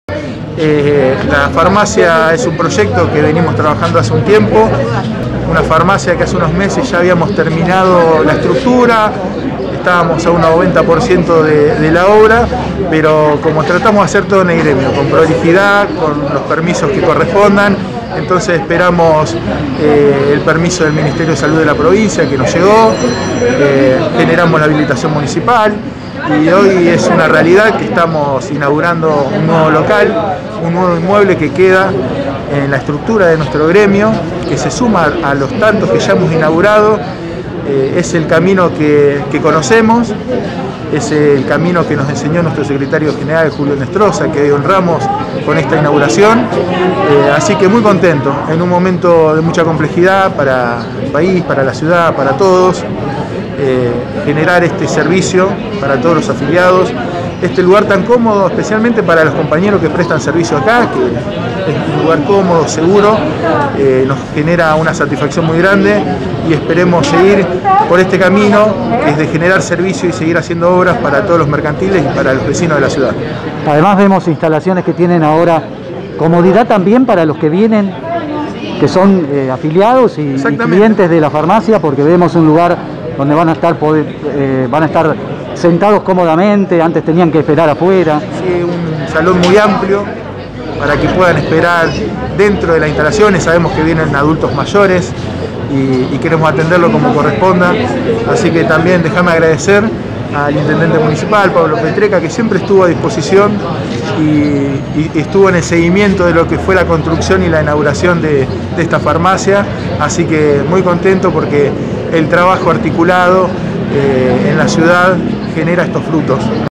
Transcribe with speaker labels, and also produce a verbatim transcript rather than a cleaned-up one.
Speaker 1: Eh, la farmacia es un proyecto que venimos trabajando hace un tiempo, una farmacia que hace unos meses ya habíamos terminado la estructura, estábamos a un noventa por ciento de, de la obra, pero como tratamos de hacer todo en el gremio, con prolijidad, con los permisos que correspondan, entonces esperamos eh, el permiso del Ministerio de Salud de la provincia que nos llegó, eh, generamos la habilitación municipal y hoy es una realidad que estamos inaugurando un nuevo local, un nuevo inmueble que queda en la estructura de nuestro gremio, que se suma a los tantos que ya hemos inaugurado. Eh, es el camino que, que conocemos, es el camino que nos enseñó nuestro secretario general Julio Nestroza, que hoy honramos con esta inauguración. Eh, así que muy contento, en un momento de mucha complejidad para el país, para la ciudad, para todos, eh, generar este servicio para todos los afiliados, este lugar tan cómodo, especialmente para los compañeros que prestan servicio acá, que es un lugar cómodo, seguro, eh, nos genera una satisfacción muy grande y esperemos seguir por este camino, que es de generar servicio y seguir haciendo obras para todos los mercantiles y para los vecinos de la ciudad.
Speaker 2: Además vemos instalaciones que tienen ahora comodidad también para los que vienen, que son eh, afiliados y, y clientes de la farmacia, porque vemos un lugar donde van a estar, poder, eh, van a estar sentados cómodamente, antes tenían que esperar afuera.
Speaker 1: Sí, un salón muy amplio para que puedan esperar dentro de las instalaciones. Sabemos que vienen adultos mayores y, y queremos atenderlo como corresponda, así que también déjame agradecer al intendente municipal, Pablo Petreca, que siempre estuvo a disposición y, y estuvo en el seguimiento de lo que fue la construcción y la inauguración de, de esta farmacia, así que muy contento porque el trabajo articulado eh, en la ciudad genera estos frutos.